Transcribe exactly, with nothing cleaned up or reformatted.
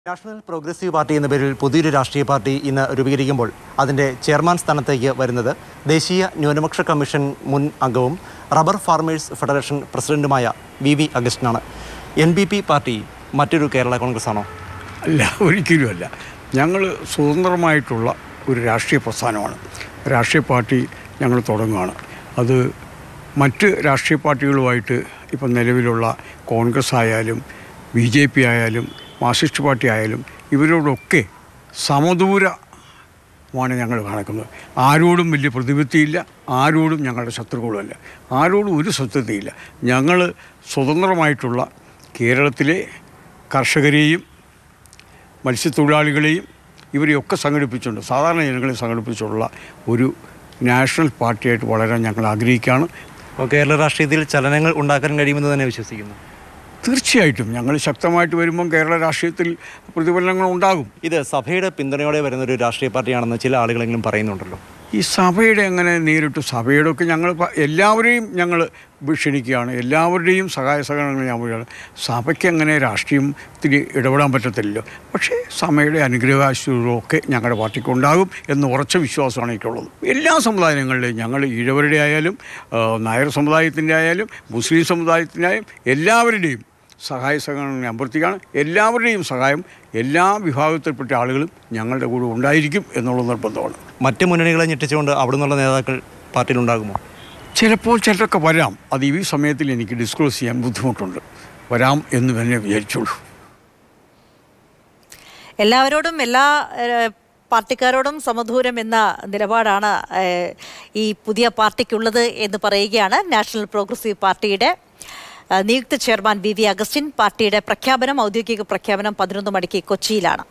National progressive party എന്ന പേരിൽ പുതിയൊരു രാഷ്ട്രീയ പാർട്ടി ഇന്ന് രൂപീകരിക്കുമ്പോൾ അതിൻ്റെ ചെയർമാൻ സ്ഥാനത്തേക്ക് വരുന്നത് ദേശീയ ന്യൂനപക്ഷ കമ്മീഷൻ മുൻ അംഗവും റബ്ബർ ഫാർമേഴ്സ് ഫെഡറേഷൻ പ്രസിഡന്റുമായ വി വി അഗസ്റ്റിനാണ്. എൻ ബി പി പാർട്ടി മറ്റൊരു കേരള കോൺഗ്രസ് ആണോ? അല്ല, ഒരിക്കലുമല്ല. ഞങ്ങൾ സ്വതന്ത്രമായിട്ടുള്ള ഒരു രാഷ്ട്രീയ പ്രസ്ഥാനമാണ്. രാഷ്ട്രീയ പാർട്ടി ഞങ്ങൾ തുടങ്ങുകയാണ്. അത് മറ്റ് രാഷ്ട്രീയ പാർട്ടികളുമായിട്ട് ഇപ്പം നിലവിലുള്ള കോൺഗ്രസ് ആയാലും ബി ജെ പി ആയാലും മാർക്സിസ്റ്റ് പാർട്ടി ആയാലും ഇവരോടൊക്കെ സമദൂരമാണ് ഞങ്ങൾ കാണിക്കുന്നത്. ആരോടും വലിയ പ്രതിപത്തിയില്ല, ആരോടും ഞങ്ങളുടെ ശത്രുക്കളുമല്ല, ആരോടും ഒരു ശത്രുതയില്ല. ഞങ്ങൾ സ്വതന്ത്രമായിട്ടുള്ള കേരളത്തിലെ കർഷകരെയും മത്സ്യത്തൊഴിലാളികളെയും ഇവരെയൊക്കെ സംഘടിപ്പിച്ചുകൊണ്ട് സാധാരണ ജനങ്ങളെ സംഘടിപ്പിച്ചുള്ള ഒരു നാഷണൽ പാർട്ടിയായിട്ട് വളരാൻ ഞങ്ങൾ ആഗ്രഹിക്കുകയാണ്. അപ്പോൾ കേരള രാഷ്ട്രീയത്തിൽ ചലനങ്ങൾ ഉണ്ടാക്കാൻ കഴിയുമെന്ന് തന്നെ വിശ്വസിക്കുന്നു. തീർച്ചയായിട്ടും ഞങ്ങൾ ശക്തമായിട്ട് വരുമ്പം കേരള രാഷ്ട്രീയത്തിൽ പ്രതിഫലനങ്ങൾ ഉണ്ടാകും. ഇത് സഭയുടെ പിന്തുണയോടെ വരുന്നൊരു രാഷ്ട്രീയ പാർട്ടിയാണെന്ന് ചില ആളുകളെങ്കിലും പറയുന്നുണ്ടല്ലോ. ഈ സഭയുടെ എങ്ങനെ നേരിട്ട് സഭയുടെ ഒക്കെ ഞങ്ങൾ എല്ലാവരെയും ഞങ്ങൾ ക്ഷണിക്കുകയാണ്. എല്ലാവരുടെയും സഹായ സഹകരണങ്ങൾ ഞാൻ പറയുകയാണ്. സഭയ്ക്ക് എങ്ങനെ രാഷ്ട്രീയത്തിൽ ഇടപെടാൻ പറ്റത്തില്ലല്ലോ. പക്ഷേ സഭയുടെ അനുഗ്രഹാശുകളൊക്കെ ഞങ്ങളുടെ പാർട്ടിക്ക് ഉണ്ടാകും എന്ന് ഉറച്ച വിശ്വാസമാണ് എനിക്കുള്ളത്. എല്ലാ സമുദായങ്ങളിലെയും ഞങ്ങൾ ഈഴവരുടെ ആയാലും നായർ സമുദായത്തിൻ്റെ ആയാലും മുസ്ലിം സമുദായത്തിൻ്റെ ആയാലും എല്ലാവരുടെയും സഹായ സഹകരണം അഭ്യർത്ഥിക്കുകയാണ്. എല്ലാവരുടെയും സഹായം എല്ലാ വിഭാഗത്തിൽപ്പെട്ട ആളുകളും ഞങ്ങളുടെ കൂടെ ഉണ്ടായിരിക്കും എന്നുള്ള നിർബന്ധമാണ്. മറ്റ് മുന്നണികളെ ഞെട്ടിച്ചുകൊണ്ട് അവിടെ നിന്നുള്ള നേതാക്കൾ പാർട്ടിയിലുണ്ടാകുമോ? ചിലപ്പോൾ ചിലരൊക്കെ വരാം. അത് ഈ സമയത്തിൽ എനിക്ക് ഡിസ്ക്ലോസ് ചെയ്യാൻ ബുദ്ധിമുട്ടുണ്ട്. വരാം എന്ന് തന്നെ വിചാരിച്ചോളൂ. എല്ലാവരോടും എല്ലാ പാർട്ടിക്കാരോടും സമദൂരം എന്ന നിലപാടാണ് ഈ പുതിയ പാർട്ടിക്കുള്ളത് എന്ന് പറയുകയാണ് നാഷണൽ പ്രോഗ്രസീവ് പാർട്ടിയുടെ നിയുക്ത ചെയർമാൻ വി വി അഗസ്റ്റിൻ. പാർട്ടിയുടെ പ്രഖ്യാപനം ഔദ്യോഗിക പ്രഖ്യാപനം പതിനൊന്ന് മണിക്ക് കൊച്ചിയിലാണ്.